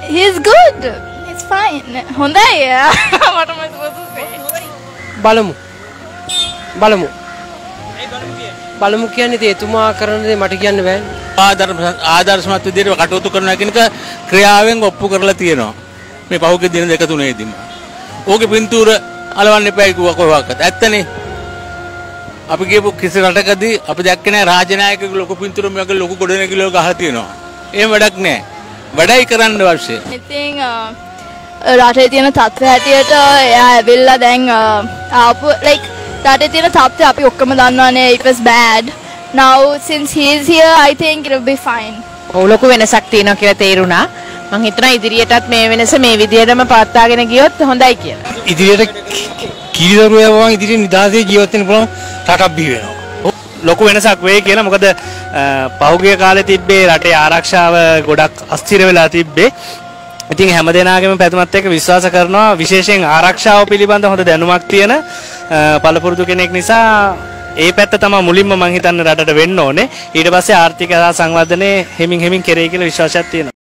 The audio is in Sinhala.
He's good. He's fine. හොඳයි. What am I supposed to say? බලමු කියන්නේ එතුමා කරන දේ මට කියන්න බෑනේ. ආදර්ශමත් විදිහට කටයුතු කරනවා කියන එක ක්‍රියාවෙන් ඔප්පු කරලා තියෙනවා. මේ පහුගිය දින දෙක තුනේදීම. ඕකේ පින්තූර අලවන්න එපායි කිව්වා කොහොමවත්. ඇත්තනේ. අපි කියපු කිසි රටකදී අපි දැක්කේ නැහැ රාජනායකගේ ලොකු පින්තූර මේක ලොකු ගොඩනැගිල්ලක ගහලා තියෙනවා. එහෙම වැඩක් නැහැ. වැඩයි කරන්න අවශ්‍ය. ඉතින් රටේ තියෙන තත්ත්වය හැටියට එයා ඇවිල්ලා දැන් ආපු like රටේ තියෙන තත්ත්වය අපි ඔක්කොම දන්නවනේ it was bad. Now since he is here I think it will be fine. ඔව් ලොකු වෙනසක් තියෙනවා කියලා තේරුණා. මම හිතනවා ඉදිරියටත් මේ වෙනස මේ විදිහටම පවත්වාගෙන ගියොත් හොඳයි කියලා. ඉදිරියට කීදරුවා වගේ ඉදිරියට නිදාසේ ජීවත් වෙන්න පුළුවන් රටක් බිහි වෙනවා. ලොකු වෙනසක් වෙයි කියලා. මොකද පහුගිය කාලේ තිබ්බේ රටේ ආරක්ෂාව ගොඩක් අස්තිර වෙලා තිබ්බේ. ඉතින් හැමදෙනාගේම පැතුමත් එක්ක විශ්වාස කරනවා විශේෂයෙන් ආරක්ෂාව පිළිබඳ හොඳ දැනුමක් තියෙන පළපුරුදු කෙනෙක් නිසා ඒ පැත්ත තමයි මුලින්ම මම හිතන්නේ රටට වෙන්න ඕනේ. ඊට පස්සේ ආර්ථික සංවර්ධනයේ හෙමින් කෙරෙයි කියලා විශ්වාසයක් තියෙනවා.